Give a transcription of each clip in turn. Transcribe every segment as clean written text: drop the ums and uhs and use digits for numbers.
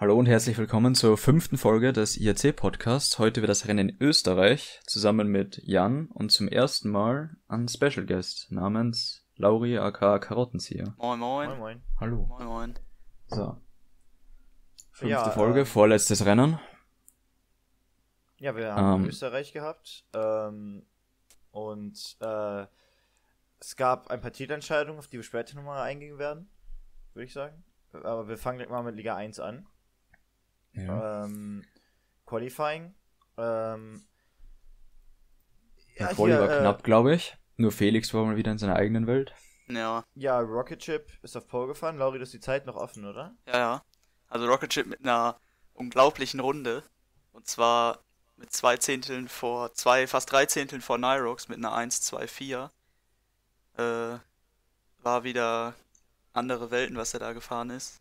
Hallo und herzlich willkommen zur 5. Folge des IAC-Podcasts. Heute wird das Rennen in Österreich, zusammen mit Jan und zum ersten Mal ein Special Guest namens Lauri aka Karottenzieher. Moin moin. Moin moin. Hallo. Moin moin. So. 5. Folge, vorletztes Rennen. Ja, wir haben Österreich gehabt und es gab ein paar Titelentscheidungen, auf die wir später nochmal eingehen werden, würde ich sagen. Aber wir fangen gleich mal mit Liga 1 an. Ja. Qualifying. Quali war knapp, glaube ich. Nur Felix war mal wieder in seiner eigenen Welt. Ja, Rocket Ship ist auf Pole gefahren. Lauri, du hast die Zeit noch offen, oder? Ja. Also Rocket Ship mit einer unglaublichen Runde. Und zwar mit fast 3 Zehnteln vor Nyrox mit einer 1,24. War wieder andere Welten, was er da gefahren ist.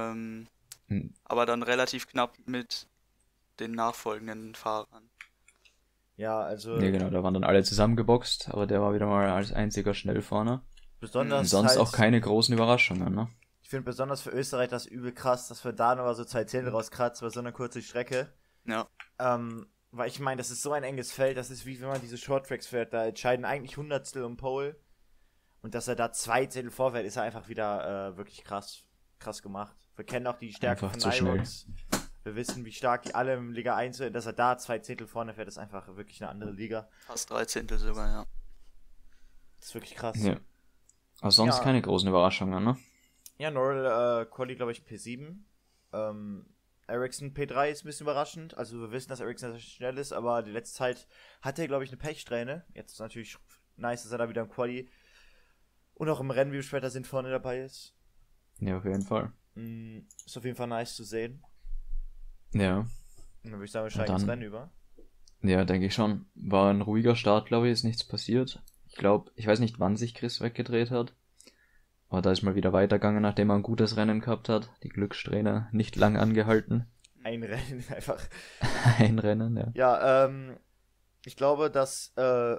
Aber dann relativ knapp mit den nachfolgenden Fahrern. Ja, also... Ja, genau, da waren dann alle zusammengeboxt, aber der war wieder mal als einziger schnell vorne. Besonders und sonst halt, auch keine großen Überraschungen, ne? Ich finde besonders für Österreich das übel krass, dass wir da nochmal so 2 Zehntel rauskratzen bei so einer kurzen Strecke. Ja. Weil ich meine, das ist so ein enges Feld, das ist wie wenn man diese Short-Tracks fährt, da entscheiden eigentlich Hundertstel um Pole. Und dass er da 2 Zehntel vorfährt, ist er einfach wieder wirklich krass gemacht. Wir kennen auch die Stärke einfach von zu Nyrox. Wir wissen, wie stark die alle im Liga 1 sind. Dass er da 2 Zehntel vorne fährt, ist einfach wirklich eine andere Liga. Fast 3 Zehntel sogar, ja. Das ist wirklich krass. Ja. Aber sonst keine großen Überraschungen, ne? Ja, Norrell Quali, glaube ich, P7. Ericsson P3 ist ein bisschen überraschend. Also wir wissen, dass Ericsson sehr schnell ist, aber die letzte Zeit hat er, glaube ich, eine Pechsträhne. Jetzt ist natürlich nice, dass er da wieder im Quali und auch im Rennen, wie wir später sind, vorne dabei ist. Ja, auf jeden Fall. Ist auf jeden Fall nice zu sehen. Ja. Und dann würde ich sagen, wir steigen ins Rennen über. Ja, denke ich schon. War ein ruhiger Start, glaube ich, ist nichts passiert. Ich weiß nicht, wann sich Chris weggedreht hat. Aber da ist mal wieder weitergegangen, nachdem er ein gutes Rennen gehabt hat. Die Glückssträhne nicht lang angehalten. Ein Rennen einfach. Ein Rennen, ja. Ja, ich glaube, dass, das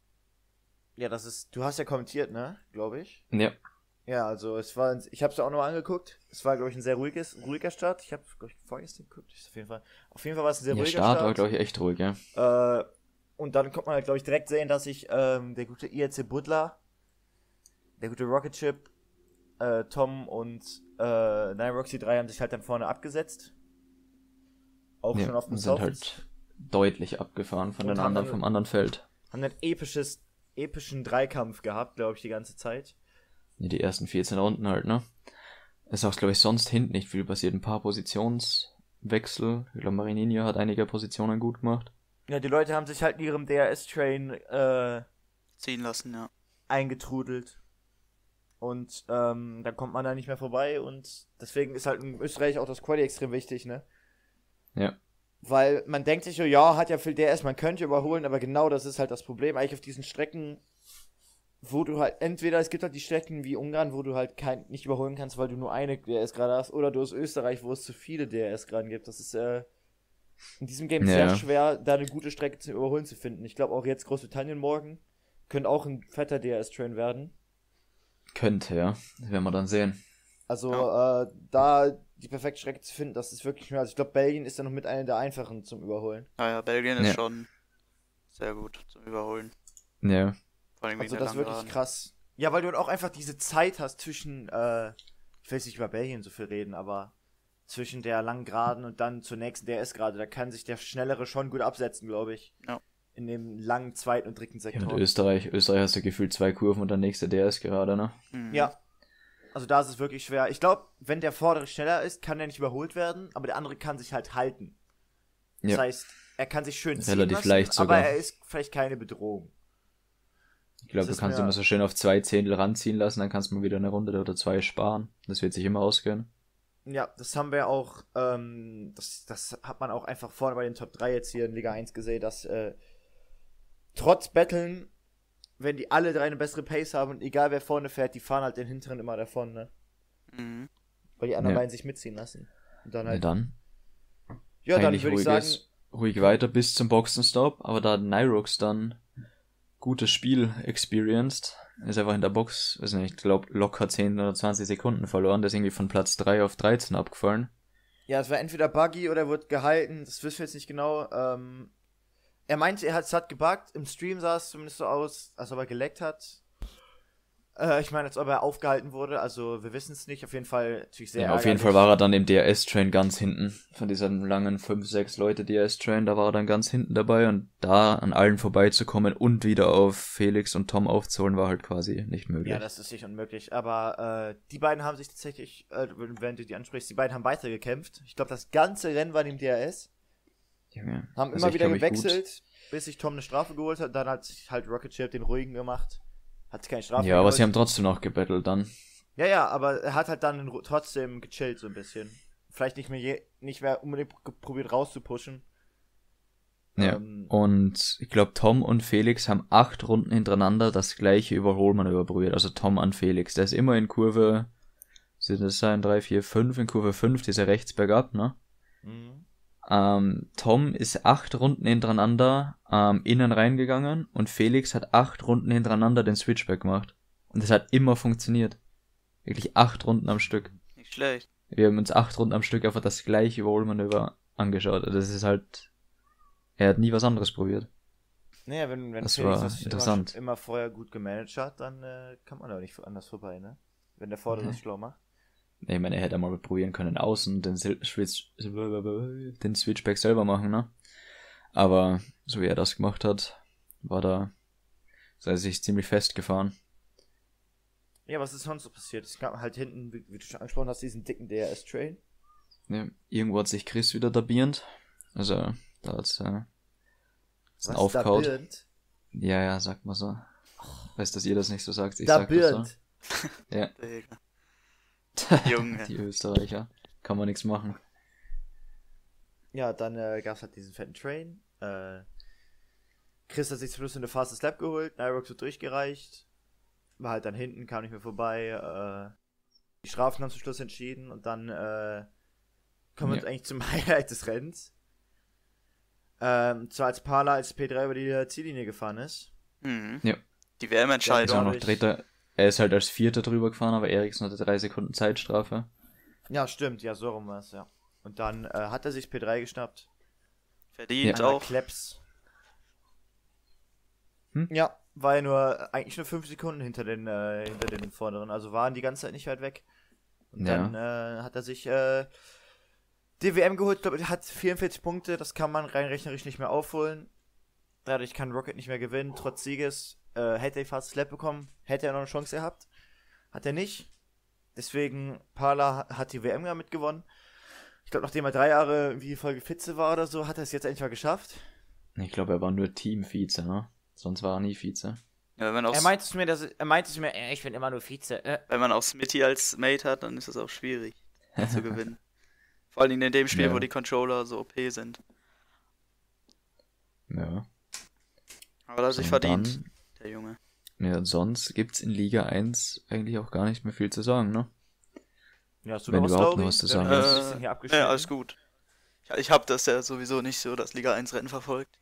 ist, du hast ja kommentiert, ne, glaube ich. Ja. Ja, also ich habe es ja auch nochmal angeguckt. Es war, glaube ich, ein sehr ruhiger Start. Ich habe, glaube ich, vorgestern geguckt. Auf jeden Fall war es ein sehr ruhiger Start. Der Start war, glaube ich, echt ruhig, ja. Und dann kommt man, glaube ich, direkt sehen, dass sich der gute IRC Butler, der gute Rocket Ship, Tom und Nyroxy 3 haben sich halt dann vorne abgesetzt. Auch schon auf dem South. Sind halt deutlich abgefahren von den anderen, vom anderen Feld. Haben einen epischen Dreikampf gehabt, glaube ich, die ganze Zeit. Ja, die ersten 14 Runden halt, ne? Ist auch, glaube ich, sonst hinten nicht viel passiert. Ein paar Positionswechsel. Ich glaube, Marininho hat einige Positionen gut gemacht. Ja, die Leute haben sich halt in ihrem DRS-Train ziehen lassen, ja. eingetrudelt. Und dann kommt man da nicht mehr vorbei. Und deswegen ist halt in Österreich auch das Quali extrem wichtig, ne? Ja. Weil man denkt sich so, ja, hat ja viel DRS, man könnte überholen, aber genau das ist halt das Problem. Eigentlich auf diesen Strecken, wo du halt, entweder es gibt halt die Strecken wie Ungarn, wo du halt nicht überholen kannst, weil du nur eine DRS gerade hast, oder du hast Österreich, wo es zu viele DRS gerade gibt. Das ist in diesem Game sehr schwer, da eine gute Strecke zum Überholen zu finden. Ich glaube auch jetzt Großbritannien morgen könnte auch ein fetter DRS-Train werden. Könnte, ja. Das werden wir dann sehen. Also da die perfekte Strecke zu finden, das ist wirklich schwer. Also ich glaube, Belgien ist ja noch mit einer der einfachen zum Überholen. Ja, Belgien ist schon sehr gut zum Überholen. Ja. Vor allem also das ist wirklich krass. Ja, weil du auch einfach diese Zeit hast zwischen, ich will nicht über Belgien so viel reden, aber zwischen der langen Geraden und dann zur nächsten DRS-Gerade, da kann sich der Schnellere schon gut absetzen, glaube ich. Ja. In dem langen zweiten und dritten Sektor. Ja, und Österreich hast du gefühlt 2 Kurven und der nächste DRS-Gerade, ne? Mhm. Ja. Also da ist es wirklich schwer. Ich glaube, wenn der vordere schneller ist, kann der nicht überholt werden, aber der andere kann sich halt halten. Das heißt, er kann sich schön ziehen relativ lassen, leicht sogar. aber er ist vielleicht keine Bedrohung. Ich glaube, du kannst immer so schön auf 2 Zehntel ranziehen lassen, dann kannst du mal wieder eine Runde oder 2 sparen. Das wird sich immer ausgehen. Ja, das haben wir auch, das hat man auch einfach vorne bei den Top 3 jetzt hier in Liga 1 gesehen, dass trotz Battlen, wenn die alle 3 eine bessere Pace haben und egal wer vorne fährt, die fahren halt den hinteren immer davon, ne? Mhm. Weil die anderen beiden sich mitziehen lassen. Und dann halt. Ja, dann würde ich sagen. Ruhig weiter bis zum Boxenstopp, aber da hat Nyrox dann gutes Spiel experienced. Ist einfach in der Box, weiß nicht, ich glaube locker 10 oder 20 Sekunden verloren. Der ist irgendwie von Platz 3 auf 13 abgefallen. Ja, es war entweder Buggy oder wurde gehalten, das wissen wir jetzt nicht genau. Er meinte, es hat gebuggt, im Stream sah es zumindest so aus, als ob er geleckt hat. Ich meine, als ob er aufgehalten wurde, also wir wissen es nicht, auf jeden Fall natürlich sehr Ja, auf jeden ärgerlich. Fall war er dann im DRS-Train ganz hinten. Von diesen langen 5, 6 Leute DRS-Train, da war er dann ganz hinten dabei und da an allen vorbeizukommen und wieder auf Felix und Tom aufzuholen, war halt quasi nicht möglich. Ja, das ist nicht unmöglich, aber die beiden haben sich tatsächlich, wenn du die ansprichst, die beiden haben weitergekämpft. Ich glaube, das ganze Rennen war im DRS. Junge. Haben Also immer ich wieder kann mich gewechselt, bis sich Tom eine Strafe geholt hat. Dann hat sich halt Rocket Chip den ruhigen gemacht. Hat sich keine Strafe Ja, aber geholt. sie haben trotzdem noch gebettelt dann. Ja, aber er hat halt dann trotzdem gechillt so ein bisschen. Vielleicht nicht mehr unbedingt probiert rauszupushen. Ja. Und ich glaube, Tom und Felix haben 8 Runden hintereinander das gleiche Überholmanöver probiert. Also Tom an Felix. Der ist immer in Kurve, sind das sein 3, 4, 5, in Kurve 5, diese rechts bergab, ne? Mhm. Tom ist 8 Runden hintereinander innen reingegangen und Felix hat 8 Runden hintereinander den Switchback gemacht. Und das hat immer funktioniert. Wirklich 8 Runden am Stück. Nicht schlecht. Wir haben uns 8 Runden am Stück einfach das gleiche Überholmanöver angeschaut. Das ist halt, er hat nie was anderes probiert. Naja, wenn Das Felix war das interessant. immer vorher gut gemanagt hat, dann kann man da nicht anders vorbei, ne? Wenn der Vorder das schlau macht. Ich meine, er hätte mal probieren können, außen den Switchback selber machen, ne? Aber so wie er das gemacht hat, war da, sei sich ziemlich festgefahren. Ja, was ist sonst so passiert? Es gab halt hinten, wie du schon angesprochen hast, diesen dicken DRS-Train. Ja, irgendwo hat sich Chris wieder dabierend. Also, da hat's ist ein aufgehaut. Dabirnt? Ja, sagt man so. Weiß, dass ihr das nicht so sagt. Ich sag das so. Ja. Digga. Junge. Die Österreicher. Kann man nichts machen. Ja, dann gab es halt diesen fetten Train. Chris hat sich zum Schluss eine Fastest Lap geholt. Nyrox wird durchgereicht. War halt dann hinten, kam nicht mehr vorbei. Die Strafen haben zum Schluss entschieden. Und dann kommen wir eigentlich zum Highlight des Rennens. Zwar als Parla als P3 über die Ziellinie gefahren ist. Mhm. Ja. Die Ist WM-Entscheidung. auch noch Dritter. Er ist halt als Vierter drüber gefahren, aber Eriksen hatte 3 Sekunden Zeitstrafe. Ja, stimmt. Ja, so rum war es, ja. Und dann hat er sich P3 geschnappt. Verdient Einmal auch. Kleps. Hm? Ja, war ja eigentlich nur 5 Sekunden hinter den Vorderen. Also waren die ganze Zeit nicht weit weg. Und dann hat er sich die WM geholt. Ich glaube, er hat 44 Punkte. Das kann man rein rechnerisch nicht mehr aufholen. Dadurch kann Rocket nicht mehr gewinnen. Trotz Sieges hätte er fast Slap bekommen. Hätte er noch eine Chance gehabt. Hat er nicht. Deswegen, Parla hat die WM damit gewonnen. Ich glaube, nachdem er 3 Jahre wie Folge Vize war oder so, hat er es jetzt endlich mal geschafft. Ich glaube, er war nur Team-Vize, ne? Sonst war er nie Vize. Ja, wenn man auch, Er meinte zu mir, ich bin immer nur Vize. wenn man auch Smitty als Mate hat, dann ist es auch schwierig zu gewinnen. Vor allem in dem Spiel, Ja. wo die Controller so OP sind. Ja. Aber das hat sich Und verdient, der Junge. Ja, sonst gibt's in Liga 1 eigentlich auch gar nicht mehr viel zu sagen, ne? Ja, hast du Wenn noch was, überhaupt Lauri? noch was zu Wir sagen haben ist. ein bisschen hier abgeschnitten. Ja, alles gut. Ich habe das ja sowieso nicht so, das Liga 1 Rennen verfolgt.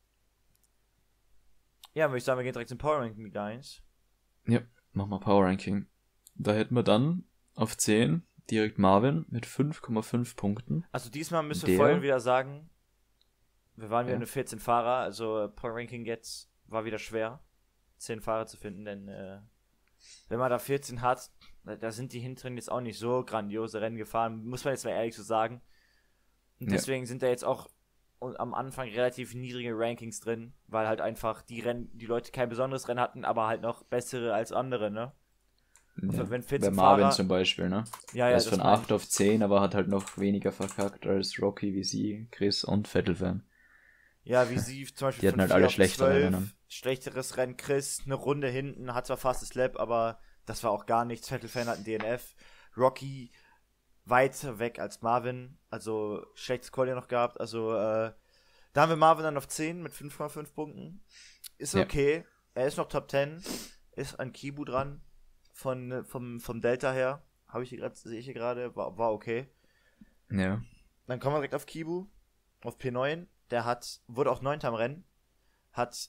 Ja, würde ich sagen, wir gehen direkt zum Power Ranking Liga 1. Ja, mach mal Power Ranking. Da hätten wir dann auf 10 direkt Marvin mit 5,5 Punkten. Also diesmal müssen wir Der- vorhin wieder sagen, wir waren wieder Ja. nur 14 Fahrer, also Power Ranking jetzt war wieder schwer, 10 Fahrer zu finden, denn wenn man da 14 hat, da sind die hinteren jetzt auch nicht so grandiose Rennen gefahren, muss man jetzt mal ehrlich so sagen. Und Ja. deswegen sind da jetzt auch am Anfang relativ niedrige Rankings drin, weil halt einfach die Leute kein besonderes Rennen hatten, aber halt noch bessere als andere, ne? Ja. wenn 14 Bei Marvin Fahrer- zum Beispiel, ne? Ja, Er ist das von meine 8 auf 10, aber hat halt noch weniger verkackt als Rocky, wie sie, Chris und Vettel-Fan. Ja, wie sie zum Beispiel Die hatten von halt 4 alle auf schlechtere 12, Rennen. Schlechteres Rennen, Chris, eine Runde hinten, hat zwar fast das Lap, aber das war auch gar nichts. Vettel-Fan hat ein DNF. Rocky weiter weg als Marvin, also schlechtes Quali noch gehabt. Also da haben wir Marvin dann auf 10 mit 5,5 Punkten. Ist Ja. okay. Er ist noch Top 10, ist an Kibu dran vom Delta her. Sehe ich hier gerade, war okay. Ja. Dann kommen wir direkt auf Kibu, auf P9. Der wurde auch 9. am Rennen. Hat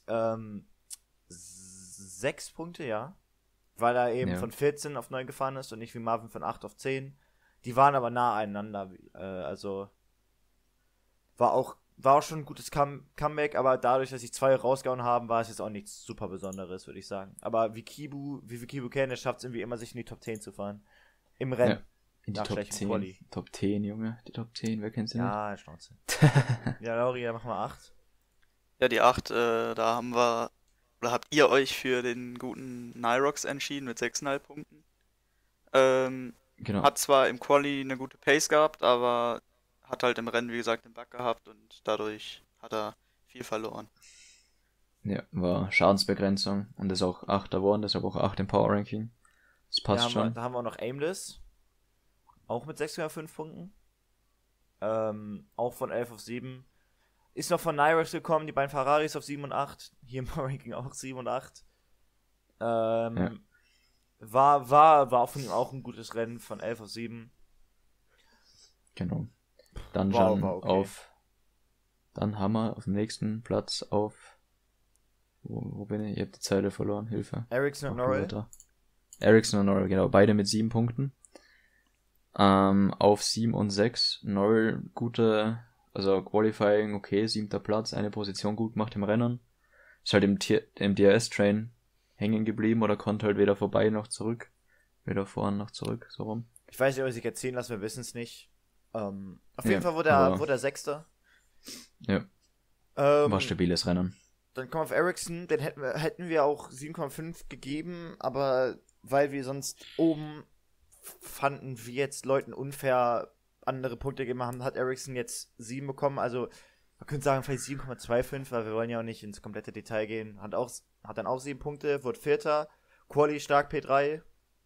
6 Punkte, ja. Weil er eben Ja. von 14 auf 9 gefahren ist und nicht wie Marvin von 8 auf 10. Die waren aber nah aneinander. Also war auch schon ein gutes Comeback, aber dadurch, dass sich 2 rausgehauen haben, war es jetzt auch nichts super Besonderes, würde ich sagen. Aber wie wir Kibu kennen, der schafft es irgendwie immer, sich in die Top 10 zu fahren. Im Rennen. Ja, in die Nach Top schlechtem 10. Quali. Top 10, Junge. Die Top 10, wer kennt sie Ja, Schnauze. nicht? Ja, Lauri, dann machen wir 8. Ja, die 8, da haben wir, oder habt ihr euch für den guten Nyrox entschieden mit 6,5 Punkten. Genau. Hat zwar im Quali eine gute Pace gehabt, aber hat halt im Rennen, wie gesagt, den Bug gehabt und dadurch hat er viel verloren. Ja, war Schadensbegrenzung und ist auch 8 geworden, deshalb auch 8 im Power Ranking. Das passt schon. Da haben wir auch noch Aimless. Auch mit 6,5 Punkten. Auch von 11 auf 7. Ist noch von Nyrox gekommen, die beiden Ferraris auf 7 und 8. Hier im Power Ranking auch 7 und 8. Ja. War auch von ihm auch ein gutes Rennen von 11 auf 7. Genau. Dann War schon okay. Dann haben wir auf dem nächsten Platz auf, wo bin ich? Ich habe die Zeile verloren, Hilfe. Ericsson und Ach, Norrell. weiter. Ericsson und Norrell, genau, beide mit 7 Punkten. Auf 7 und 6. Norrell also Qualifying, okay, 7. Platz, eine Position gut gemacht im Rennen. Ist halt im DRS-Train hängen geblieben oder konnte halt weder vorbei noch zurück. Weder vorn noch zurück, so rum. Ich weiß nicht, ob ich sich erzählen lasse, wir wissen es nicht. Auf Ja, jeden Fall wurde er 6. Ja, war stabiles Rennen. Dann kommen wir auf Ericsson, den hätten wir auch 7,5 gegeben, aber weil wir sonst oben fanden wir jetzt Leuten unfair andere Punkte gegeben haben, hat Ericsson jetzt 7 bekommen, also man könnte sagen vielleicht 7,25, weil wir wollen ja auch nicht ins komplette Detail gehen. Hat dann auch 7 Punkte, wurde 4. Quali stark P3.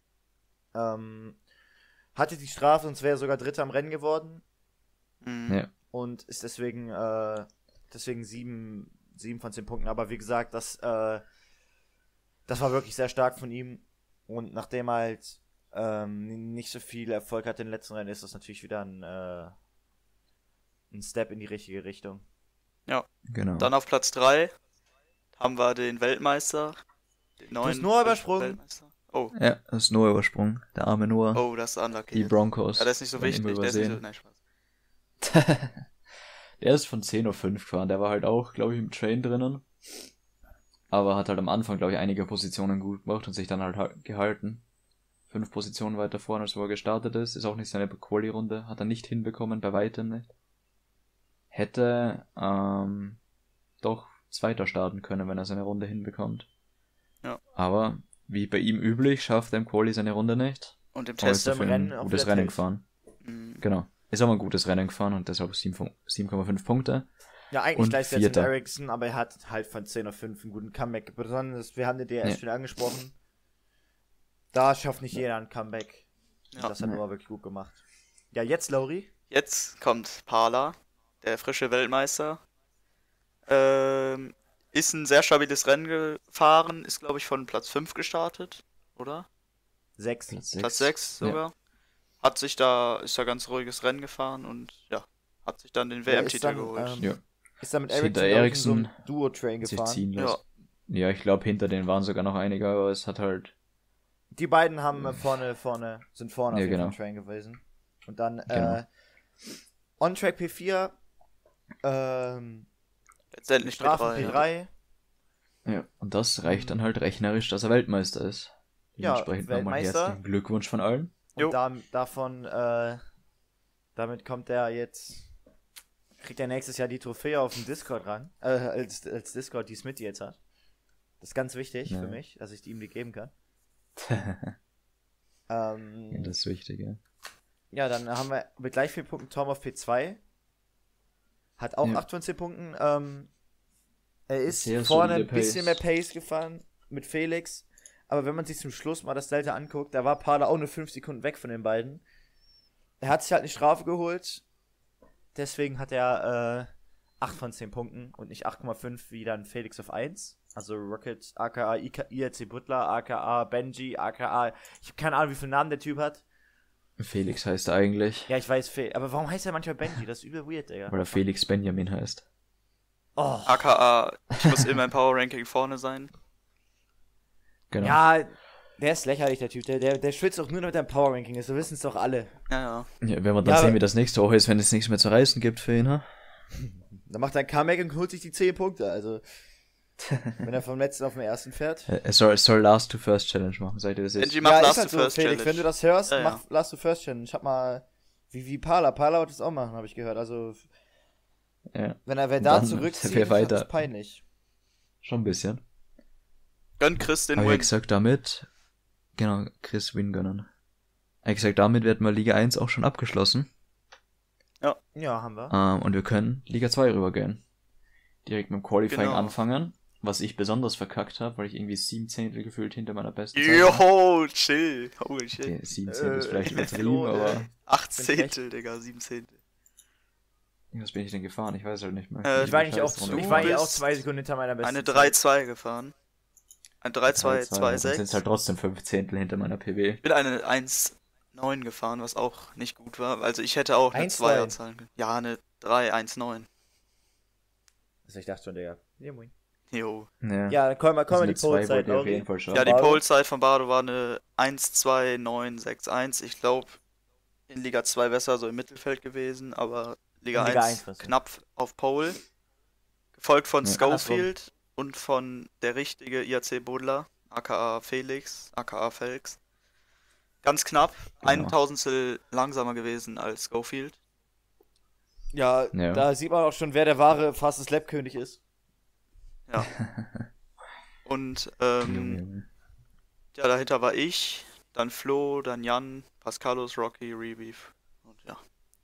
Hatte die Strafe, sonst wäre er sogar 3. am Rennen geworden. Mhm. Ja, Und ist deswegen 7 von 10 Punkten. Aber wie gesagt, das war wirklich sehr stark von ihm. Und nachdem er halt nicht so viel Erfolg hatte in den letzten Rennen, ist das natürlich wieder ein Step in die richtige Richtung. Ja, genau. dann auf Platz 3 haben wir den Weltmeister. Den Du hast neuen Noah übersprungen. Weltmeister. Oh, Ja, das ist Noah übersprungen. Der arme Noah. oh, das ist unlucky. Die jetzt. Broncos. Ja, der ist nicht so werden wichtig. immer Der ist nicht so, übersehen. nein, Spaß. Der ist von 10.05 Uhr gefahren. Der war halt auch, glaube ich, im Train drinnen. Aber hat halt am Anfang, glaube ich, einige Positionen gut gemacht und sich dann halt gehalten. 5 Positionen weiter vorne, als wo er gestartet ist. Ist auch nicht seine Quali-Runde. Hat er nicht hinbekommen, bei weitem nicht. Hätte doch Zweiter starten können, wenn er seine Runde hinbekommt. Ja. Aber, wie bei ihm üblich, schafft er im Quali seine Runde nicht. Und im Aber ist Test im dafür Rennen ein auch gutes wieder Rennen tilt. gefahren. Mhm. Genau. Ist aber ein gutes Rennen gefahren und deshalb 7,5 Punkte. Ja, eigentlich Und gleich jetzt mit 4. Ericsson, aber er hat halt von 10 auf 5 einen guten Comeback. Besonders, wir haben den DRS Ja. schon angesprochen. Da schafft nicht jeder ein Comeback. Und Ja. das hat Noah wirklich gut gemacht. Ja, jetzt Lauri. Jetzt kommt Parla, der frische Weltmeister. Ist ein sehr stabiles Rennen gefahren, ist glaube ich von Platz 5 gestartet, oder? 6. Platz 6 sogar. Ist da ganz ruhiges Rennen gefahren und ja, hat sich dann den WM-Titel geholt. Ja. Ist da mit Ist hinter Ericsson, glaub ich, in so Ericsson einem Duo-Train sich gefahren. ziehen lässt. Ja, ich glaube, hinter denen waren sogar noch einige, aber es hat halt... Die beiden haben vorne sind vorne Ja, auf jeden Fall genau. im Train gewesen. Und dann Genau. On-Track P4, Letztendlich Strafen P3. Ja. P3. Ja, und das reicht dann halt rechnerisch, dass er Weltmeister ist. Ja, Dementsprechend nochmal Weltmeister. herzlichen Glückwunsch von allen. Jo. Und damit kommt er jetzt, kriegt er nächstes Jahr die Trophäe auf dem Discord ran. Als Discord, die Smitty jetzt hat. Das ist ganz wichtig Ja. für mich, dass ich ihm die geben kann. Ja, das ist wichtig, ja. Ja, dann haben wir mit gleich vielen Punkten Tom auf P2. Hat auch Ja. 8 von 10 Punkten. Er ist Sehr vorne ein solide bisschen Pace. mehr Pace gefahren mit Felix. Aber wenn man sich zum Schluss mal das Delta anguckt, da war Parla auch nur 5 Sekunden weg von den beiden. Er hat sich halt eine Strafe geholt. Deswegen hat er 8 von 10 Punkten und nicht 8,5 wie dann Felix auf 1. Also Rocket, aka IRC Butler, aka Benji, aka... Ich habe keine Ahnung, wie viele Namen der Typ hat. Felix heißt er eigentlich, Ja, ich weiß, aber warum heißt er manchmal Benji? Das ist übel weird, Digga. weil er Felix Benjamin heißt. Oh. AKA, ich muss immer im Power Ranking vorne sein. Genau. Ja, Der ist lächerlich, der Typ. Der schwitzt auch nur noch mit deinem Power Ranking. Das wissen es doch alle. Ja. Ja, werden wir dann sehen, wie das nächste Woche ist, wenn es nichts mehr zu reißen gibt für ihn, ha? Dann macht er ein Comeback und holt sich die 10 Punkte. Also, wenn er vom letzten auf den ersten fährt. Es soll Last to First Challenge machen, seid ihr das jetzt? Benji macht Last halt to First Felix, Challenge. wenn du das hörst, Ja, mach Last to First Challenge. Ich hab mal, wie Pala wird das auch machen, habe ich gehört. Also, Ja, wenn er da dann zurückzieht, wer weiter. ist das peinlich. schon ein bisschen. Gönn Chris den Aber ich Win. gesagt, damit, genau, Chris Win gönnen. Ich gesagt, damit werden wir Liga 1 auch schon abgeschlossen. Ja, haben wir. Und wir können Liga 2 rübergehen. Direkt mit dem Qualifying Genau. anfangen. Was ich besonders verkackt habe, weil ich irgendwie 7 Zehntel gefühlt hinter meiner besten Zeit war. Joho, chill. Holy shit. Okay, 7 Zehntel ist vielleicht Flo, übertrieben, aber 8 bin Zehntel, Digga, 7 Zehntel. was bin ich denn gefahren? Ich weiß halt nicht mehr. Ich Ich war eigentlich auch, Scheiß Runde. ich war hier auch bist 2 Sekunden hinter meiner besten Eine Zeit. 3-2 gefahren. Ein 3-2, Dann sind es 2-6. halt trotzdem 5 Zehntel hinter meiner PW. Ich bin eine 1-9 gefahren, was auch nicht gut war. Also ich hätte auch eine 1-2. 2er zahlen können. Ja, eine 3-1-9. Also ich dachte schon, Digga. Ja, moin. Jo. Ja, dann kommen wir Also die mit 2 Polezeit, wollt ihr auf Lauri. jeden Fall schaffen. Ja, die Bardo? Polezeit von Bardo war eine 1-2-9-6-1. Ich glaube, in Liga 2 besser so im Mittelfeld gewesen, aber Liga In Liga 1 was denn? knapp auf Pole. Gefolgt von Ja, Schofield und von der richtige IAC Bodler, aka Felix, aka Felix. Ganz knapp, Genau. 1000 langsamer gewesen als Schofield. Ja, Ja. da sieht man auch schon, wer der wahre Fastest Lap König ist. Ja. Und Junge. ja, dahinter war ich, dann Flo, dann Jan, Pascalos, Rocky, Rebeef. Und ja.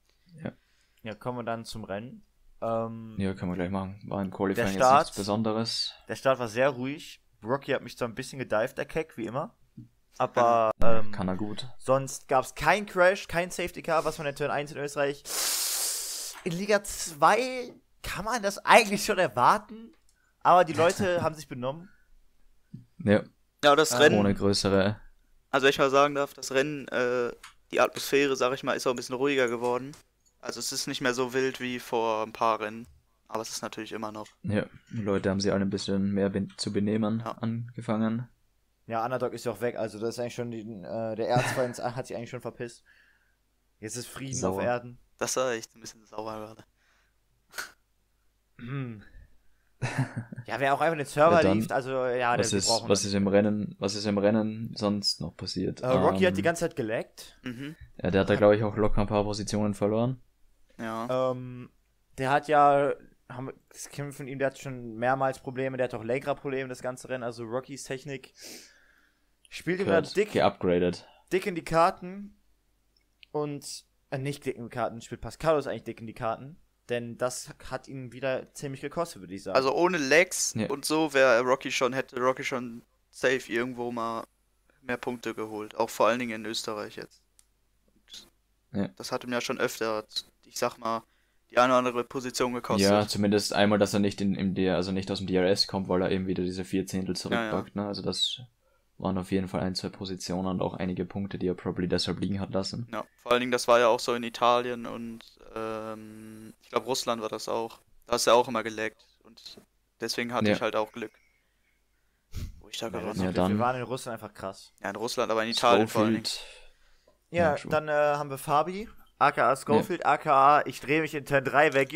Ja, kommen wir dann zum Rennen. Ja, können wir gleich machen. War im Qualifying Der jetzt Start. nichts Besonderes. Der Start war sehr ruhig. Rocky hat mich so ein bisschen gedived, der Keck, wie immer. Aber Kann er gut. sonst gab es keinen Crash, kein Safety Car, was von der Turn 1 in Österreich. In Liga 2 kann man das eigentlich schon erwarten, aber die Leute haben sich benommen. Ja, Ja, das Rennen, ohne größere. also wenn ich mal sagen darf, das Rennen, die Atmosphäre, sag ich mal, ist auch ein bisschen ruhiger geworden. Also es ist nicht mehr so wild wie vor ein paar Rennen. Aber es ist natürlich immer noch. Ja, die Leute haben sich alle ein bisschen mehr zu benehmen Ja. angefangen. Ja, Underdog ist ja auch weg, also das ist eigentlich schon, der Erzfeind hat sich eigentlich schon verpisst. Jetzt ist Frieden Sauer. auf Erden. Das war echt ein bisschen sauer gerade. Hm. Ja, wer auch einfach den Server Ja, dann, lief, also ja, was die ist, brauchen was wir. ist im Rennen sonst noch passiert? Rocky hat die ganze Zeit geleckt. Mhm. Ja, der hat da glaube ich auch locker ein paar Positionen verloren. Ja. Der hat ja, das kennen wir von ihm, der hat schon mehrmals Probleme, der hat auch Lenkrad-Probleme, das ganze Rennen, also Rockys Technik spielt ihm da Gehört dick geupgradet. in die Karten und, nicht dick in die Karten, spielt Pascalos eigentlich dick in die Karten, denn das hat ihn wieder ziemlich gekostet, würde ich sagen. Also ohne Legs Ja. und so hätte Rocky schon safe irgendwo mal mehr Punkte geholt. Auch vor allen Dingen in Österreich jetzt. Und Ja. das hat ihm ja schon öfter, ich sag mal, die eine oder andere Position gekostet. Ja, zumindest einmal, dass er nicht also nicht aus dem DRS kommt, weil er eben wieder diese 4 Zehntel zurückpackt, ne? Also das waren auf jeden Fall 1-2 Positionen und auch einige Punkte, die er probably deshalb liegen hat lassen. Ja, vor allen Dingen, das war ja auch so in Italien und ich glaube Russland war das auch. Da ist er auch immer gelaggt und deswegen hatte Ja. ich halt auch Glück. Wo ich da Ja, gewonnen Ja, habe. dann- wir waren in Russland einfach krass. Ja, in Russland, aber in Italien vor allen Dingen. Schofield, Ja, Ja, true. dann haben wir Fabi, aka Schofield, aka ich drehe mich in Turn 3 weg,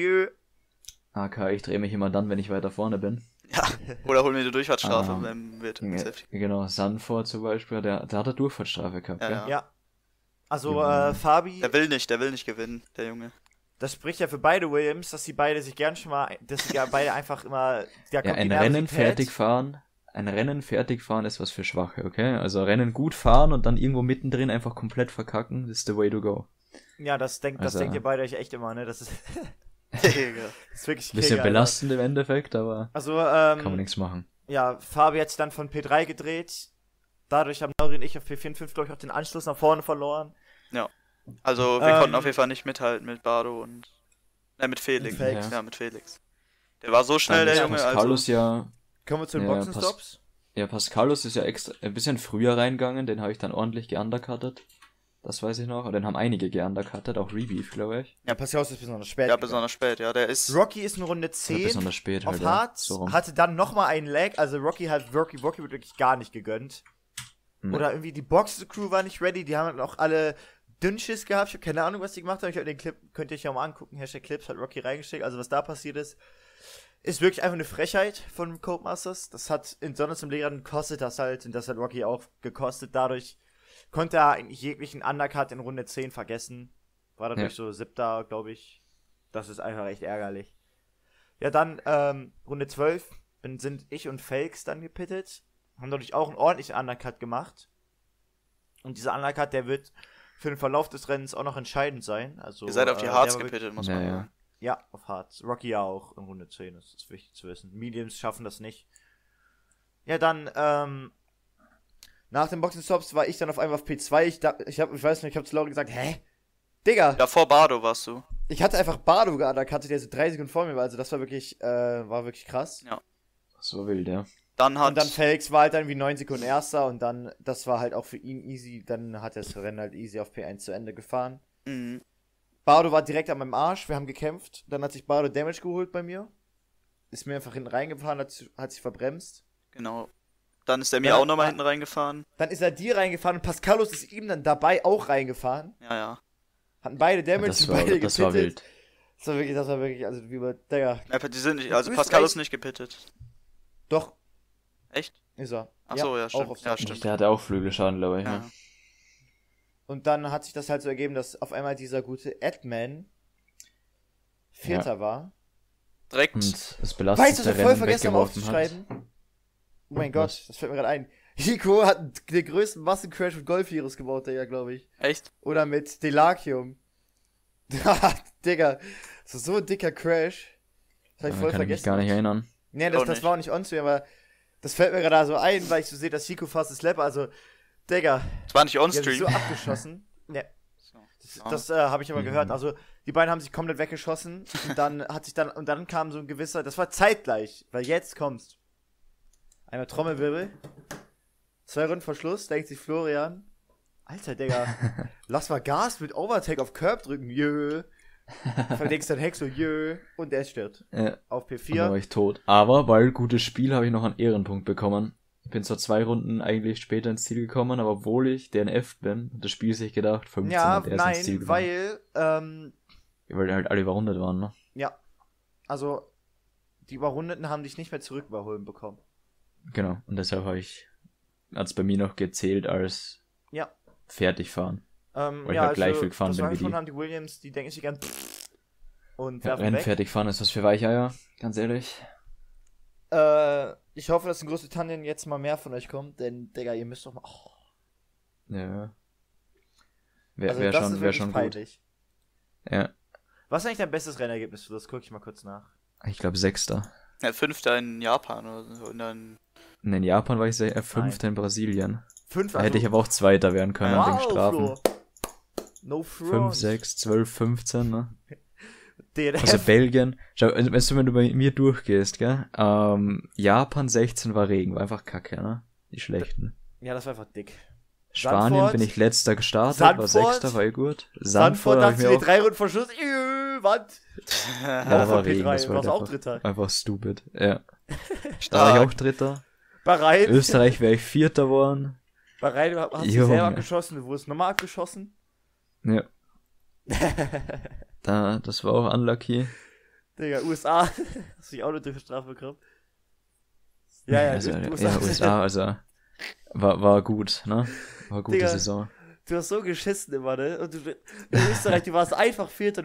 AK, ich drehe mich immer dann, wenn ich weiter vorne bin. Ja, oder hol mir die Durchfahrtsstrafe, Ah. wenn wir Ja, heftig. genau, Sanford zum Beispiel, der hat eine Durchfahrtsstrafe gehabt, Ja, gell? ja. Ja. Also, Junge. Fabi, Der will nicht gewinnen, der Junge. das spricht ja für beide Williams, dass sie beide sich gern schon mal, dass sie ja beide einfach immer, da Ja, kommt die ein Rennen Nervosität. fertig fahren ist was für Schwache, okay? Also Rennen gut fahren und dann irgendwo mittendrin einfach komplett verkacken, ist the way to go. Ja, das denkt Also- ihr beide euch echt immer, ne? Das ist, Digga. das ist wirklich Bisschen Alter. belastend im Endeffekt, aber Also, kann man nichts machen. ja, Fabi hat sich dann von P3 gedreht. Dadurch haben Lauri und ich auf P4 und 5, glaube ich, auch den Anschluss nach vorne verloren. Also, wir konnten auf jeden Fall nicht mithalten mit Bardo und. mit Felix. Mit Felix. Ja, mit Felix. Der war so schnell, der Junge, Pascalus also. Kommen wir zu den Ja, Boxenstops. Pascalus ist ja extra ein bisschen früher reingegangen, den habe ich dann ordentlich geundercuttet. Das weiß ich noch. Und den haben einige geundercuttet, auch Rebeef, glaube ich. Ja, Pascal ist besonders spät. Ja, gegangen. besonders spät, ja. Der ist. Rocky ist in Runde Oder 10 besonders spät auf halt, ja. Hard, So rum. hatte dann nochmal einen Lag, also Rocky wird wirklich gar nicht gegönnt. Nee. Oder irgendwie die Box-Crew war nicht ready, die haben auch alle Dünnschiss gehabt. Ich habe keine Ahnung, was die gemacht haben. Ich habe den Clip, könnt ihr euch ja mal angucken. Hashtag Clips hat Rocky reingesteckt. Also was da passiert ist wirklich einfach eine Frechheit von Codemasters. Das hat in Sonnens im Lehrern kostet das halt, und das hat Rocky auch gekostet. Dadurch konnte er eigentlich jeglichen Undercut in Runde 10 vergessen. War dadurch so 7., glaube ich. Das ist einfach echt ärgerlich. Ja, dann Runde 12 sind ich und Fakes dann gepittet. Haben dadurch auch einen ordentlichen Undercut gemacht. Und dieser Undercut, der wird für den Verlauf des Rennens auch noch entscheidend sein. Also, Ihr seid auf die der Hards war gepittet, muss man Ja, ja. sagen. ja, auf Hards. Rocky ja auch in Runde 10, das ist wichtig zu wissen. Mediums schaffen das nicht. Ja, dann, nach den Boxenstops war ich dann auf einmal auf P2. Ich weiß nicht, ich hab zu Laura gesagt, hä? Digga, Davor Bardo warst du. ich hatte einfach Bardo geundercuttet, der so 3 Sekunden vor mir war. Also das war wirklich krass. Ja. Das war wild, ja. Dann hat Und dann Felix war halt dann wie 9 Sekunden Erster und dann, das war halt auch für ihn easy. Dann hat er das Rennen halt easy auf P1 zu Ende gefahren. Mhm. Bardo war direkt an meinem Arsch, wir haben gekämpft. Dann hat sich Bardo Damage geholt bei mir. Ist mir einfach hinten reingefahren, hat sich verbremst. Genau. Dann ist er mir Ja, auch nochmal ja. hinten reingefahren. Dann ist er dir reingefahren und Pascalus ist ihm dann dabei auch reingefahren. Ja, ja. Hatten beide Ja, Damage, das sind war beide wild. gepittet. Das war wirklich, also wie bei, Digga. Die sind nicht, also Du bist Pascal ist echt- nicht gepittet. Doch, Echt? ist er. Ach so, ja, auch stimmt. auf Ja, Sand. stimmt. Der hatte auch Flügelschaden, glaube ich. Ja. Ne? Und dann hat sich das halt so ergeben, dass auf einmal dieser gute Edman Vierter war. Direkt. Und das Weißt du, belastete was ich voll Rennen vergessen habe weggeworfen hat. aufzuschreiben? Oh mein Gott, das fällt mir gerade ein. Nico hat den größten Massencrash mit Golf-Virus gebaut, der ja, glaube ich. Echt? Oder mit Delacium. Digga, das ist so ein dicker Crash. Das hab ich Daran voll kann ich mich vergessen. gar nicht erinnern. Nee, Auch das nicht. war auch nicht on-stream, aber das fällt mir gerade so ein, weil ich so sehe, dass Chico fast Slap, also, Digga, Das war nicht die haben sich on-stream. so abgeschossen. Nee, So. das habe ich aber Mhm. gehört. Also, die beiden haben sich komplett weggeschossen und dann kam so ein gewisser, das war zeitgleich, weil jetzt kommst. Einmal Trommelwirbel. 2 Runden vor Schluss, denkt sich Florian. Alter, Digga, lass mal Gas mit Overtake auf Curb drücken, jö. Verdenkst dann Hex so, jö. Und er stirbt. Ja, Auf und dann P4. war ich tot. Aber, weil gutes Spiel, habe ich noch einen Ehrenpunkt bekommen. Ich bin zwar 2 Runden eigentlich später ins Ziel gekommen, aber obwohl ich DNF bin, hat das Spiel sich gedacht, 15 Ja, und er ist ins Ziel nein, gekommen. Weil die halt alle überrundet waren, ne? Ja, also, die Überrundeten haben dich nicht mehr zurück überholen bekommen. Genau. Und deshalb hat es bei mir noch gezählt als Ja. fertig fahren. Weil ich ja, halt gleich viel gefahren das bin war wie schon die. haben die Williams, die denken sich gern und Ja, werfen Rennen weg. fertig fahren ist was für Weicheier, ganz ehrlich. Ich hoffe, dass in Großbritannien jetzt mal mehr von euch kommt, denn, Digga, ihr müsst doch mal. Oh, Ja. Wäre also, das ist schon, wär wirklich schon gut. peinlich. Ja. Was ist eigentlich dein bestes Rennergebnis? Das gucke ich mal kurz nach. Ich glaube 6. Ja, 5. in Japan oder so. Und dann. Und in Japan war ich 5. in Brasilien. 5, Da hätte ich aber auch 2. werden können Ja. wegen Strafen. Flo. No 5, front. 6, 12, 15, ne? DNF. Also Belgien, schau, also wenn du bei mir durchgehst, gell? Japan 16 war Regen, war einfach kacke, ne? Die schlechten. Ja, das war einfach dick. Spanien Sandford. bin ich letzter gestartet, war Sandford. 6. war eh gut. Sandford hab ich dachte mir mir auch, 3 Runden vor Schluss. Wand. ja, da Auch war auf Regen, P3, das war warst halt auch Dritter. einfach stupid, ja. Da war ich Stark. auch Dritter. Bahrain. Österreich wäre ich 4. geworden. Bahrain hast du Junge. selber abgeschossen, du wurdest nochmal abgeschossen. Ja. Das war auch unlucky. Digga, USA. Hast du dich auch eine Strafe bekommen? Ja, also, USA. ja, USA, also war gut, ne? War gute Digga. Saison. Du hast so geschissen immer, ne? Und in Österreich, du warst einfach Vierter.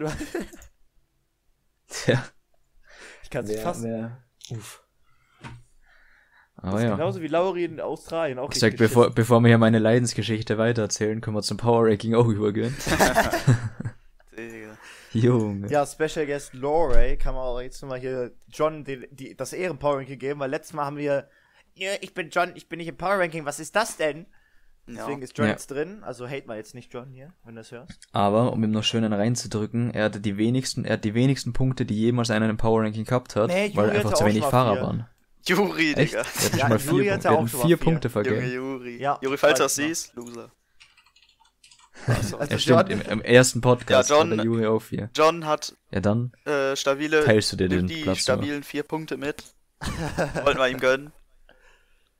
Ja. Ich kann es nicht fassen. Uff. Das Aber ist ja. genauso wie Lauri in Australien auch Ich sag, richtig bevor wir hier meine Leidensgeschichte weitererzählen, können wir zum Power Ranking auch übergehen. Digga. Junge. Ja, Special Guest Laurie kann man auch jetzt nochmal hier John das Ehren-Power-Ranking geben, weil letztes Mal haben wir, ja, ich bin John, ich bin nicht im Power-Ranking, was ist das denn? Ja. Deswegen ist John Ja. jetzt drin, also hate mal jetzt nicht John hier, wenn du das hörst. Aber, um ihm noch schön einen reinzudrücken, er hat die wenigsten Punkte, die jemals einer im Power Ranking gehabt hat, Nee, Juri weil hatte einfach auch zu wenig schon mal Fahrer 4. waren. Juri, Echt? Digga. Der hat nicht Ja, mal Juri 4 hatte Punkte. Wir auch hatten schon mal 4 4. Punkte Junge, vergeben. Juri. Ja, Juri, falls du weiß das ich noch. siehst, Loser. Also Ja, stimmt, im ersten Podcast Ja, John- hat der Juri auch 4. John hat Ja, dann stabile, teilst du dir den nimmt die Platz. stabilen 4 Punkte mit. Wollten wir ihm gönnen.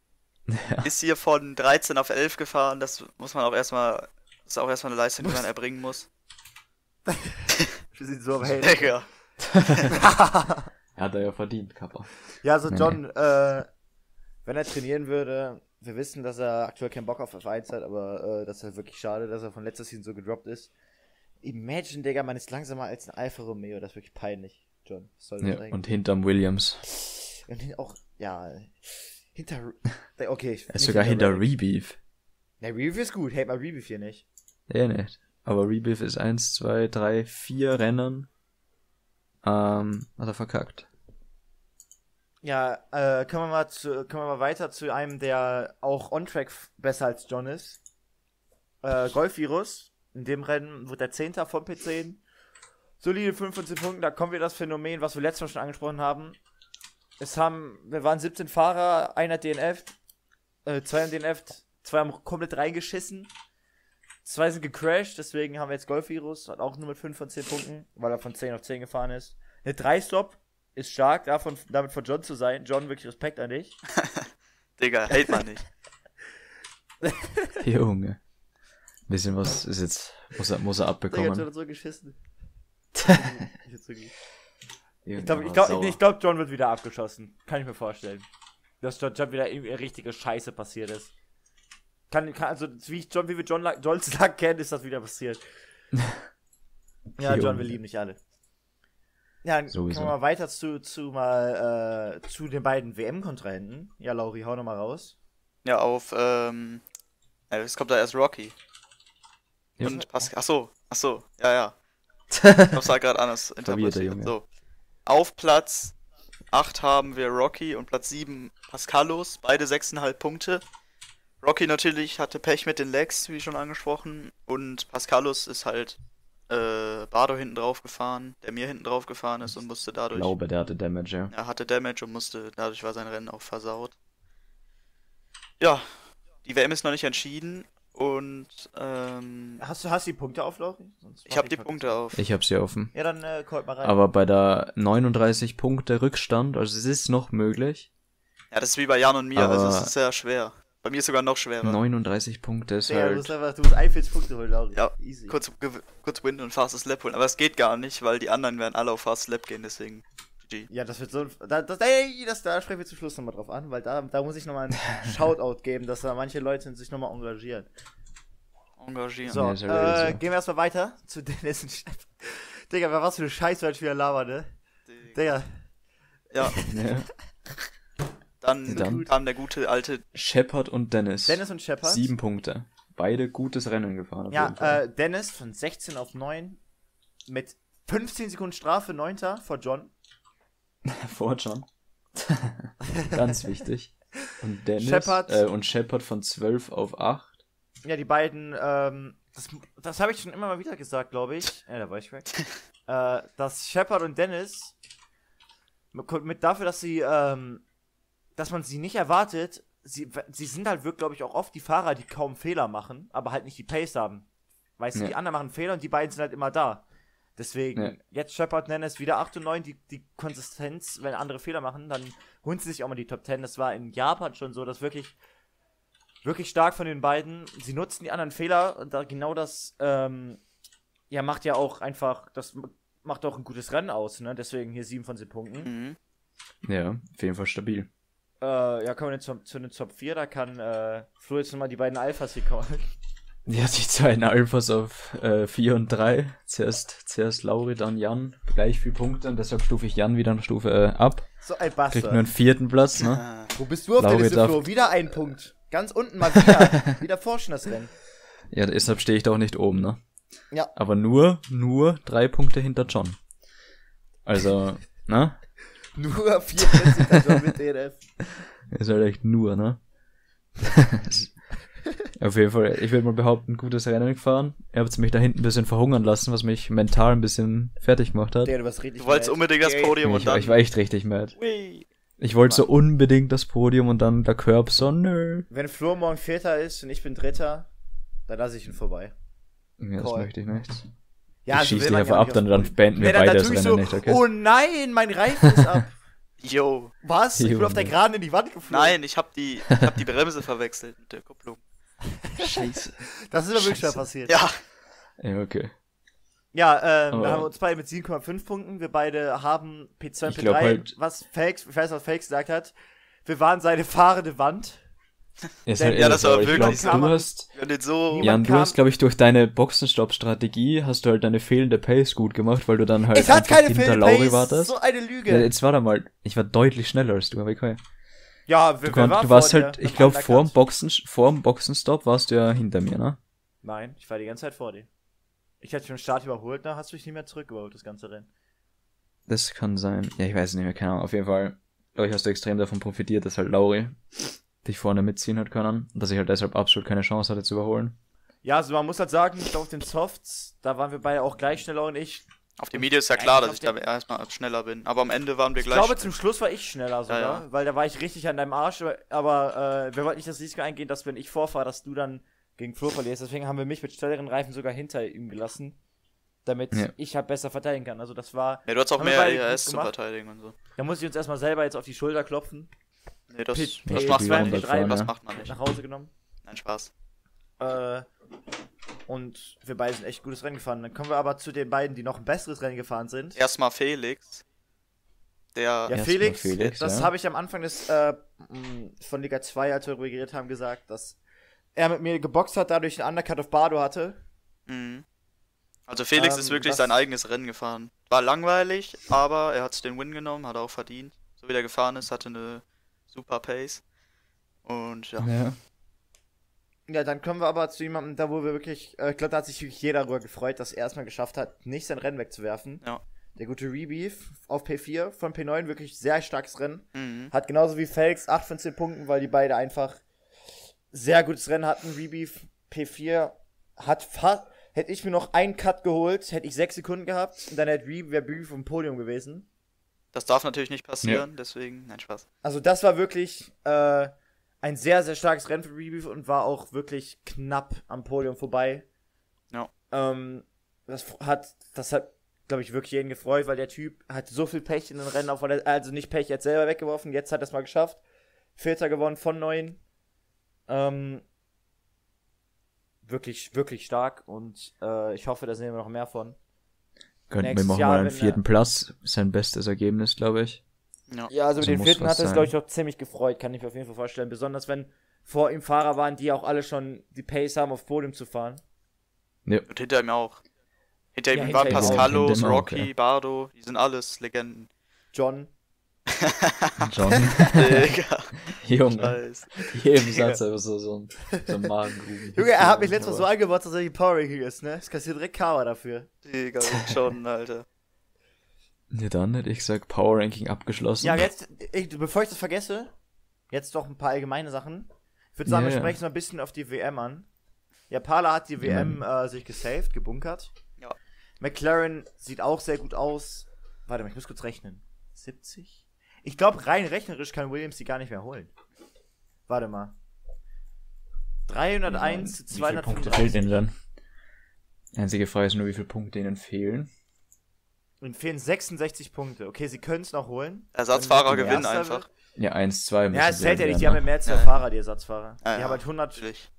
Ja. Ist hier von 13 auf 11 gefahren. Das muss man auch erstmal, das ist auch erstmal eine Leistung, die man erbringen muss. Wir sind so am Hate. Digga. Hat er ja verdient, Kappa. Ja, also Nee, John, wenn er trainieren würde, wir wissen, dass er aktuell keinen Bock auf F1 hat, aber das ist halt wirklich schade, dass er von letzter Season so gedroppt ist. Imagine, Digga, man ist langsamer als ein Alfa Romeo, das ist wirklich peinlich, John. Was soll das Ja, eigentlich? und hinterm Williams. Und auch, ja, hinter, okay. Er ist sogar hinter Rebeef. Ne, Rebeef ist gut, hate mal Rebeef hier nicht. Ja, nicht. Aber Rebeef ist 1, 2, 3, 4 Rennen. Hat er verkackt. Ja, können wir mal weiter zu einem, der auch on-track besser als John ist. Golf-Virus. In dem Rennen wird der 10. vom P10. Solide 15 Punkte, da kommen wir das Phänomen, was wir letztes Mal schon angesprochen haben. Wir waren 17 Fahrer, einer DNF, 2 haben DNF, 2 haben komplett reingeschissen. 2 sind gecrashed, deswegen haben wir jetzt Golf-Virus, hat auch nur mit 5 von 10 Punkten, weil er von 10 auf 10 gefahren ist. Eine 3-Stop ist stark, damit von John zu sein. John, wirklich Respekt an dich. Digga, hält man nicht. Junge. Ein bisschen was ist jetzt, muss er Digga, abbekommen. John hat so geschissen. Ich Irgendwann glaube, John wird wieder abgeschossen. Kann ich mir vorstellen. Dass John wieder irgendwie richtige Scheiße passiert ist. Also, wie wir John sagt kennen, ist das wieder passiert. Ja, John, wir lieben dich alle. Ja, dann Sowieso. kommen wir mal weiter zu den beiden WM-Kontrahenten. Ja, Lauri, hau nochmal raus. Ja, es kommt da erst Rocky. Ja. Und Pascal. Achso, ja. Ich hab's halt gerade anders Verwirrter interpretiert. Junge. So. Auf Platz 8 haben wir Rocky und Platz 7 Pascalos, beide 6,5 Punkte. Rocky natürlich hatte Pech mit den Legs, wie schon angesprochen, und Pascalos ist halt Bardo hinten drauf gefahren, der mir hinten drauf gefahren ist und musste Ich dadurch, glaube, der hatte Damage, ja. er hatte Damage und dadurch war sein Rennen auch versaut. Ja, die WM ist noch nicht entschieden und Hast du die Punkte auf, Lauri? ich habe die Punkte auf. Ich hab's hier offen. Ja, dann callt mal rein. Aber bei der 39 Punkte Rückstand, also es ist noch möglich. Ja, das ist wie bei Jan und mir, also Aber- es ist sehr schwer. Bei mir ist sogar noch schwerer. 39 Punkte ist Digga, halt... du musst 41 Punkte holen, Lauri. Ja, Easy. kurz Win und Fastest Lap holen. Aber es geht gar nicht, weil die anderen werden alle auf Fast Lap gehen, deswegen GG. Ja, das wird so. Da sprechen wir zum Schluss nochmal drauf an, weil da muss ich nochmal einen Shoutout geben, dass da manche Leute sich nochmal engagieren. Engagieren. So, Nee, ist ja really so. gehen wir erstmal weiter zu Dennis und Steff. Digga, was für eine Scheiße, weil ich wieder laber, ne? Digga. Ja, Ja. dann kam der gute alte. Shepard und Dennis. Dennis und Shepard. 7 Punkte. Beide gutes Rennen gefahren. Auf jeden Ja, Fall. Dennis von 16 auf 9 mit 15 Sekunden Strafe, 9. vor John. Vor John. Ganz wichtig. Und Dennis Shepard. und Shepard von 12 auf 8. Ja, die beiden, das habe ich schon immer mal wieder gesagt, glaube ich. Ja, da war ich weg. Dass Shepard und Dennis dafür, dass dass man sie nicht erwartet, sie sind halt wirklich, glaube ich, auch oft die Fahrer, die kaum Fehler machen, aber halt nicht die Pace haben. Weißt du, Ja. die anderen machen Fehler und die beiden sind halt immer da. Deswegen, Ja. jetzt Shepard, Dennis wieder 8 und 9, die Konsistenz, wenn andere Fehler machen, dann holen sie sich auch mal die Top 10. Das war in Japan schon so, das wirklich stark von den beiden. Sie nutzen die anderen Fehler und da genau das, macht ja auch einfach, das macht auch ein gutes Rennen aus, ne? Deswegen hier 7 von 10 Punkten. Mhm. Ja, auf jeden Fall stabil. Kommen wir jetzt zu den Top 4, da kann Flo jetzt nochmal die beiden Alphas hier kommen. Ja, die zwei Alphas auf 4 und 3. Zuerst Lauri, dann Jan. Gleich viel Punkte und deshalb stufe ich Jan wieder eine Stufe ab. So ein Kriegt nur Bastard. einen 4. Platz, ne? Ah, Wo bist du auf Lauri der Liste, darf- Flo? Wieder ein Punkt. Ganz unten mal wieder. Wieder forschen das Rennen. Ja, deshalb stehe ich da auch nicht oben, ne? Ja. Aber nur 3 Punkte hinter John. Also, ne? Nur 44 John mit DNF. Ist halt echt nur, ne? Auf jeden Fall, ich würde mal behaupten, gutes Rennen gefahren. Ihr habt mich da hinten ein bisschen verhungern lassen, was mich mental ein bisschen fertig gemacht hat. Der, du warst richtig du wolltest mad. unbedingt das Podium und dann. Ich war echt richtig mad. Ui. Ich wollte so unbedingt das Podium und dann der Körb so, nö. Wenn Flo morgen Vierter ist und ich bin Dritter, dann lasse ich ihn vorbei. Ja, das Call. möchte ich nicht. Ja, ich so schieße will dich man einfach ja ab, nicht dann aufs Podium. beenden wir Ja, beide dann das tue ich Rennen nicht, okay? Oh nein, mein Reifen ist ab. Yo. Was? Ich bin auf der Junge. Geraden in die Wand geflogen. Nein, ich hab die Bremse verwechselt mit der Kupplung. Scheiße. Das ist aber wirklich schon Scheiße. passiert. Ja. Ja, okay. Ja, Aber- wir haben uns beide mit 7,5 Punkten. Wir beide haben P2 und Ich P3, glaub halt- was Fakes, ich weiß, was Fakes gesagt hat. Wir waren seine fahrende Wand. Ist Ja, halt das war aber ich wirklich glaub, so. du hast, Wir haben den so. Niemand Jan, du kam- hast, glaube ich, durch deine Boxenstopp-Strategie hast du halt deine fehlende Pace gut gemacht, weil du dann halt Es hat keine hinter Fail Lauri Pace, wartest. so eine Ja, Lüge. jetzt war da mal, ich war deutlich schneller als du, aber okay. Ja, Du warst vor dir? halt, ich Beim glaube, Undercut. vor dem Boxenstopp warst du ja hinter mir, ne? Nein, ich war die ganze Zeit vor dir. Ich hatte dich im Start überholt, da hast du dich nicht mehr zurückgeholt, das ganze Rennen. Das kann sein. Ja, ich weiß nicht mehr, keine Ahnung. Auf jeden Fall, glaube ich, hast du extrem davon profitiert, dass halt Lauri dich vorne mitziehen hat können und dass ich halt deshalb absolut keine Chance hatte zu überholen. Ja, also man muss halt sagen, ich glaube auf den Softs, da waren wir beide auch gleich schneller und ich. Auf dem Video ist ja klar, dass Eigentlich ich auf da erstmal schneller bin. Aber am Ende waren wir Ich gleich. glaube, zum Schluss war ich schneller sogar, Ja. weil da war ich richtig an deinem Arsch, aber wir wollten nicht das Risiko eingehen, dass wenn ich vorfahre, dass du dann gegen Flo verlierst. Deswegen haben wir mich mit schnelleren Reifen sogar hinter ihm gelassen, damit Ja. ich halt besser verteidigen kann. Also das war, Ja, du hast auch Haben wir mehr beide gut ERS zum gemacht. Verteidigen und so. da muss ich uns erstmal selber jetzt auf die Schulter klopfen, Nee, das P- macht P2 man und nicht. P3 Das ne? macht man nicht. nach Hause genommen. Nein, Spaß. Und wir beide sind echt gutes Rennen gefahren. Dann kommen wir aber zu den beiden, die noch ein besseres Rennen gefahren sind. Erstmal Felix. Der. Ja, Erstmal Felix, Felix, das ja. habe ich am Anfang von Liga 2, als wir darüber geredet haben, gesagt, dass er mit mir geboxt hat, dadurch einen Undercut auf Bardo hatte. Mhm. Also Felix ist wirklich das- sein eigenes Rennen gefahren. War langweilig, aber er hat den Win genommen, hat er auch verdient. So wie der gefahren ist, hatte eine super Pace. Und ja. Ja. Ja, dann kommen wir aber zu jemandem, da wo wir wirklich, ich glaube, da hat sich wirklich jeder darüber gefreut, dass er erstmal geschafft hat, nicht sein Rennen wegzuwerfen. Ja. Der gute Rebeef auf P4 von P9, wirklich sehr starkes Rennen. Mhm. Hat genauso wie Felix 8 von 10 Punkten, weil die beide einfach sehr gutes Rennen hatten. Rebeef P4 hat fast, hätte ich mir noch einen Cut geholt, hätte ich 6 Sekunden gehabt und dann wäre Rebeef vom Podium gewesen. Das darf natürlich nicht passieren, deswegen, nein, Spaß. Also das war wirklich ein sehr, sehr starkes Rennen für Rebeef und war auch wirklich knapp am Podium vorbei. Ja. Das hat, glaube ich, wirklich jeden gefreut, weil der Typ hat so viel Pech in den Rennen, also nicht Pech jetzt selber weggeworfen, jetzt hat er es mal geschafft. Vierter gewonnen von 9. Wirklich, wirklich stark und ich hoffe, da sehen wir noch mehr von. Könnten wir Nächstes machen Jahr, mal einen wenn er- 4. Platz. Sein bestes Ergebnis, glaube ich. Ja. Ja, also mit So den muss vierten was hat er es, sein. glaube ich, auch ziemlich gefreut, kann ich mir auf jeden Fall vorstellen. Besonders wenn vor ihm Fahrer waren, die auch alle schon die Pace haben, auf Podium zu fahren. Und hinter ihm auch. Hinter ihm Ja, waren hinter ihm auch. Pascalos, Hinter ihm auch, Rocky, ja. Bardo, die sind alles Legenden. John. John. Digga, Junge. Scheiß. Jedem Satz einfach so ein Magengruben. Junge, er hat mich letztes Mal so angebaut, dass er die Power Ranking ist, ne? Es kassiert direkt Karma dafür. Digga, schon, Alter. Ja, dann hätte ich gesagt, Power Ranking abgeschlossen. Ja, jetzt, bevor ich das vergesse, jetzt doch ein paar allgemeine Sachen. Ich würde sagen, Ja, wir ja. sprechen so ein bisschen auf die WM an. Ja, Pala hat die WM sich gesaved, gebunkert. Ja. McLaren sieht auch sehr gut aus. Warte mal, ich muss kurz rechnen. 70? Ich glaube, rein rechnerisch kann Williams die gar nicht mehr holen. Warte mal. 301 zu Wie viele Punkte 235. fehlt ihnen dann? Die einzige Frage ist nur, wie viele Punkte ihnen fehlen. Ihnen fehlen 66 Punkte. Okay, sie können es noch holen. Ersatzfahrer Wenn gewinnen Erster einfach. wird. Ja, 1, 2 Ja, es zählt ja nicht, die werden, haben ja mehr als zwei Ja, ja. Fahrer, die Ersatzfahrer. Ja, die ja, haben halt 100. Natürlich.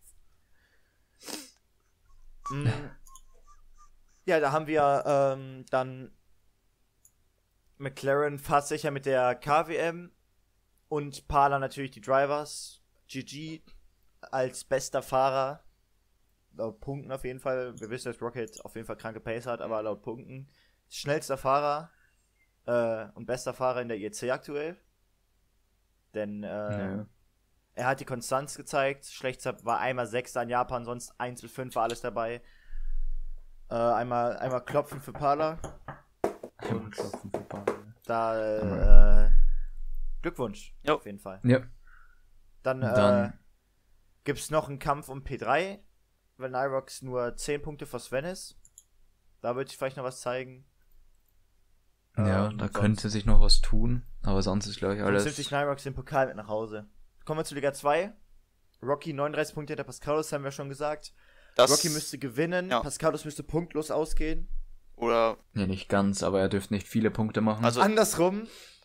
Mm. Ja, da haben wir dann McLaren fast sicher mit der KWM und Pala natürlich die Drivers. GG als bester Fahrer. Laut Punkten auf jeden Fall. Wir wissen, dass Rocket auf jeden Fall kranke Pace hat, aber laut Punkten schnellster Fahrer und bester Fahrer in der IEC aktuell. Denn Ja. er hat die Konstanz gezeigt. Schlechtster war einmal Sechster in Japan, sonst Einzel 5 war alles dabei. Einmal klopfen für Pala. Und klopfen für Paul. Da Glückwunsch. Jo. Auf jeden Fall. Ja. Dann gibt's noch einen Kampf um P3, weil Nyrox nur 10 Punkte vor Sven ist. Da würde ich vielleicht noch was zeigen. Ja, da sonst- könnte sich noch was tun, aber sonst ist, glaube ich, Sonst nimmt alles. sich Nyrox den Pokal mit nach Hause. Kommen wir zu Liga 2. Rocky 39 Punkte hinter Pascalos, haben wir schon gesagt. Das, Rocky müsste gewinnen, ja. Pascalos müsste punktlos ausgehen. oder, Ja, nicht ganz, aber er dürfte nicht viele Punkte machen. also, Andersrum,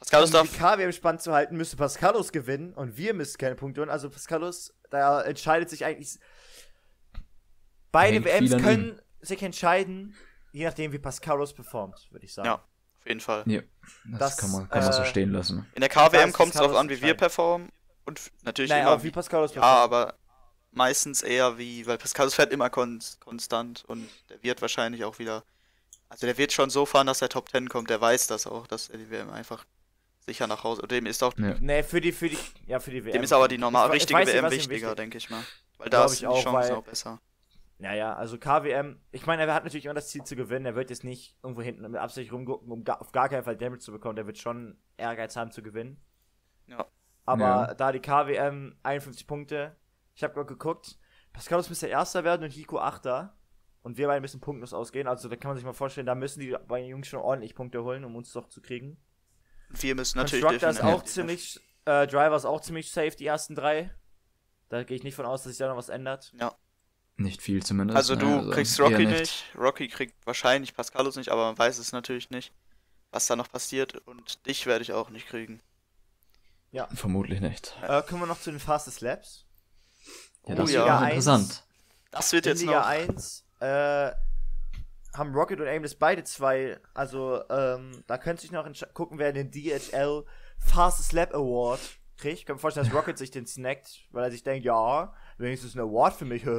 Pascalos die darf. KWM spannend zu halten, müsste Pascalos gewinnen und wir müssen keine Punkte holen. Also Pascalos, da entscheidet sich eigentlich. Beide Hängt WMs viel an können sich entscheiden, je nachdem wie Pascalos performt, würde ich sagen. Ja, auf jeden Fall. Ja, das kann man so stehen lassen. In der Da KWM ist kommt es darauf Pascalos an, wie wir entscheidend. performen. Und natürlich Naja, immer auch wie Pascalos Ja, performt. aber meistens eher weil Pascalos fährt immer konstant und der wird wahrscheinlich auch wieder. Also der wird schon so fahren, dass er Top 10 kommt. Der weiß das auch, dass er die WM einfach sicher nach Hause. Und dem ist auch. Ja. Nee, für die WM. Dem ist aber die normal Ich richtige weiß nicht, WM was ihm wichtiger, wichtig- denke ich mal. Weil Glaub da ich sind die auch, Chancen weil- auch besser. Naja, also KWM, ich meine, er hat natürlich immer das Ziel zu gewinnen. Er wird jetzt nicht irgendwo hinten mit Absicht rumgucken, um auf gar keinen Fall Damage zu bekommen. Der wird schon Ehrgeiz haben zu gewinnen. Ja. Aber Ja. da die KWM 51 Punkte, ich habe gerade geguckt, Pascalos müsste Erster werden und Hiko Achter. Und wir beide müssen punktlos ausgehen. Also da kann man sich mal vorstellen, da müssen die beiden Jungs schon ordentlich Punkte holen, um uns doch zu kriegen. Und wir müssen natürlich Constructor ist definitiv- auch ziemlich, Driver ist auch ziemlich safe, die ersten drei. Da gehe ich nicht von aus, dass sich da noch was ändert. Ja. Nicht viel zumindest. Also ne? du kriegst eher Rocky nicht. Rocky kriegt wahrscheinlich Pascalos nicht, aber man weiß es natürlich nicht, was da noch passiert. Und dich werde ich auch nicht kriegen. Vermutlich nicht. Kommen wir noch zu den Fastest Laps. Ja, Oh das ja. ist auch Liga interessant. Das wird In jetzt Liga noch. 1 haben Rocket und Aimless beide zwei. Also da könnte sich noch gucken, wer den DHL Fastest Lap Award kriegt. Ich kann mir vorstellen, dass Rocket sich den snackt, weil er sich denkt, ja, wenigstens ein Award für mich.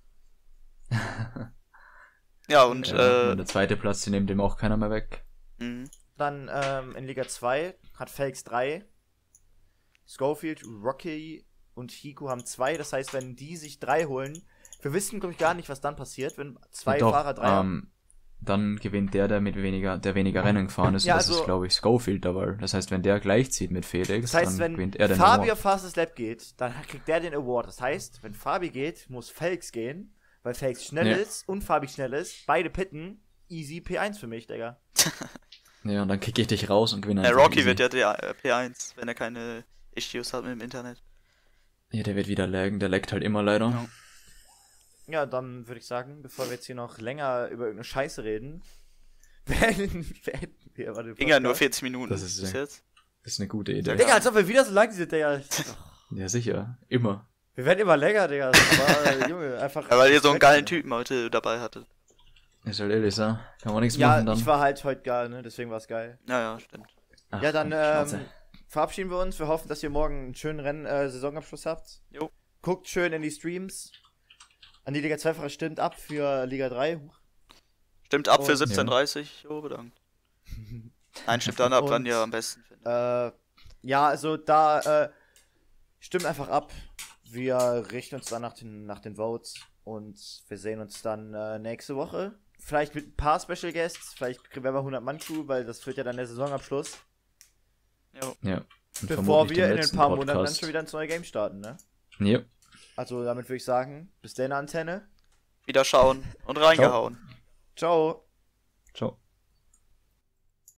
Ja, und Und der zweite Platz, den nimmt dem auch keiner mehr weg. mh. Dann in Liga 2 hat Fakes 3. Schofield, Rocky und Hiko haben 2. Das heißt, wenn die sich 3 holen, wir wissen, glaube ich, gar nicht, was dann passiert, wenn zwei Doch, Fahrer 3 haben. dann gewinnt der weniger Rennen gefahren ist. Ja, Und das also- ist, glaube ich, Schofield dabei. Das heißt, wenn der gleichzieht mit Felix, Das heißt, dann wenn gewinnt er den Fabi Award. auf Fastest Lap geht, dann kriegt der den Award. Das heißt, wenn Fabi geht, muss Felix gehen, weil Felix schnell Ja. ist und Fabi schnell ist. Beide pitten. Easy P1 für mich, Digga. Ja, und dann kicke ich dich raus und gewinne Der einfach Rocky easy. wird ja der P1, wenn er keine Issues hat mit dem Internet. Ja, der wird wieder laggen. Der laggt halt immer leider. Ja. Ja, dann würde ich sagen, bevor wir jetzt hier noch länger über irgendeine Scheiße reden, beenden wir aber den Ging ja nur Podcast. 40 Minuten Das ist bis ja- jetzt. Das ist eine gute Idee. Digga, als ob wir wieder so lang sind, Digga. Ja, sicher. Immer. Wir werden immer länger, Digga. Aber, Junge, einfach. Ja, weil ihr so einen geilen Typen heute dabei hattet. Ist halt ehrlich, ja. Kann man nichts Ja, machen dann. ich war halt heute geil, ne? Deswegen war es geil. Ja, stimmt. Ach, Ja, dann Schnauze. verabschieden wir uns. Wir hoffen, dass ihr morgen einen schönen Saisonabschluss habt. Jo. Guckt schön in die Streams. An die Liga 2-Fahrer stimmt ab für Liga 3. Stimmt ab für Und- 17:30. Oh, bedankt. Nein, stimmt dann ab, Und- wann ihr am besten findet. Ja, also da stimmt einfach ab. Wir richten uns dann nach den Votes und wir sehen uns dann nächste Woche. Vielleicht mit ein paar Special Guests. Vielleicht kriegen wir mal 100-Mann-Crew, weil das wird ja dann der Saisonabschluss. Jo. Ja. Und Bevor vermutlich wir den in ein letzten paar Monaten dann Podcast. schon wieder ins neue Game starten, ne? Ja. Also damit würde ich sagen, bis dann Antenne. Wieder schauen und reingehauen. Ciao. Ciao.